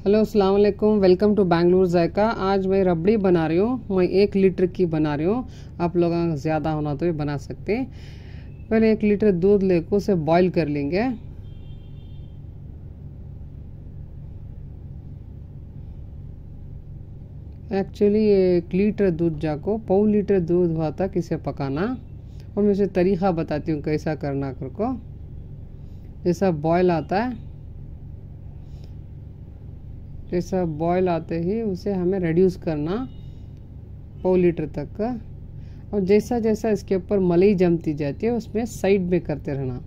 Hello अस्सलाम वालेकुम, welcome to Bangalore जायका। आज मैं रबड़ी बना रही हूँ। मैं 1 लीटर की बना रही हूँ। आप लोग ज़्यादा होना तो भी बना सकते हैं। पहले 1 लीटर दूध लेकर उसे बॉईल कर लेंगे। एक्चुअली 1 लीटर दूध जाको 1.5 लीटर दूध हुआ तक इसे पकाना। और मैं उसे तरीक़ा बताती हूँ कैसा करना करको। जैसा बॉयल आता है, जैसा बॉयल आते ही उसे हमें रिड्यूस करना 1.5 लीटर तक का। और जैसा जैसा इसके ऊपर मलाई जमती जाती है उसमें साइड में करते रहना।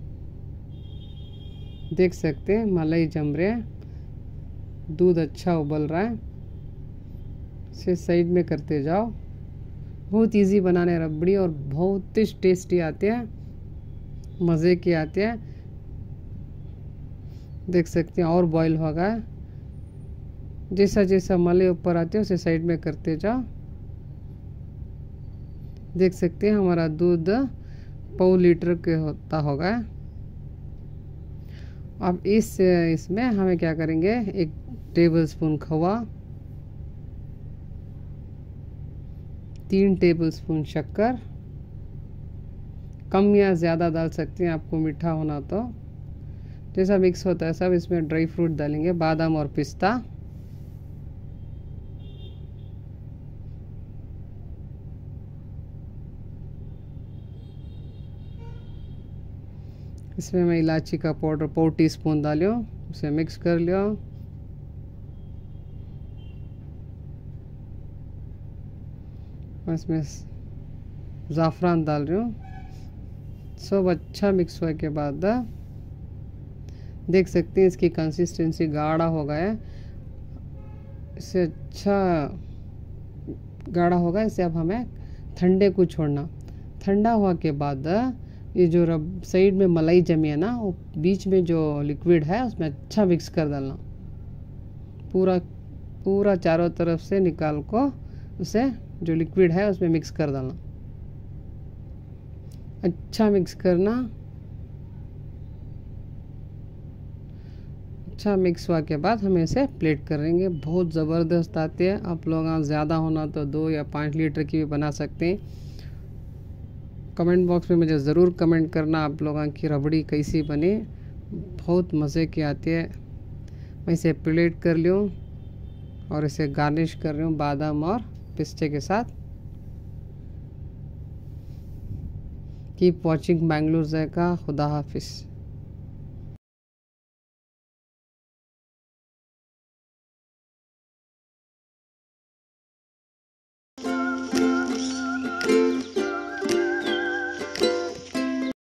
देख सकते हैं मलाई जम रहे हैं, दूध अच्छा उबल रहा है। इसे साइड में करते जाओ। बहुत इजी बनाने रबड़ी और बहुत ही टेस्टी आते हैं, मज़े के आते हैं। देख सकते हैं और बॉईल हो गया। जैसा जैसा मलाई ऊपर आते हैं उसे साइड में करते जाओ। देख सकते हैं हमारा दूध 1.5 लीटर के होता होगा। अब इसमें हमें क्या करेंगे, 1 टेबलस्पून खोवा, 3 टेबलस्पून शक्कर, कम या ज़्यादा डाल सकते हैं आपको मीठा होना तो। जैसा मिक्स होता है सब इसमें ड्राई फ्रूट डालेंगे, बादाम और पिस्ता। इसमें मैं इलायची का पाउडर 4 टीस्पून डालियो, उसे मिक्स कर लियो। इसमें ज़ाफ़रान डाल रही हूँ। सब अच्छा मिक्स होने के बाद देख सकते हैं इसकी कंसिस्टेंसी गाढ़ा हो गया है। इससे अच्छा गाढ़ा होगा। इसे अब हमें ठंडे को छोड़ना। ठंडा हुआ के बाद ये जो साइड में मलाई जमी है ना, वो बीच में जो लिक्विड है उसमें अच्छा मिक्स कर डालना। पूरा पूरा चारों तरफ से निकाल को उसे जो लिक्विड है उसमें मिक्स कर डालना। अच्छा मिक्स करना। अच्छा मिक्स हुआ के बाद हमें इसे प्लेट करेंगे। बहुत ज़बरदस्त आते हैं। आप लोग ज़्यादा होना तो 2 या 5 लीटर की भी बना सकते हैं। कमेंट बॉक्स में मुझे ज़रूर कमेंट करना आप लोगों की रबड़ी कैसी बनी। बहुत मज़े की आती है। मैं इसे प्लेट कर लूँ और इसे गार्निश कर रही हूँ बादाम और पिस्ते के साथ। Keep watching Bangalore Zaika. खुदा हाफिज़।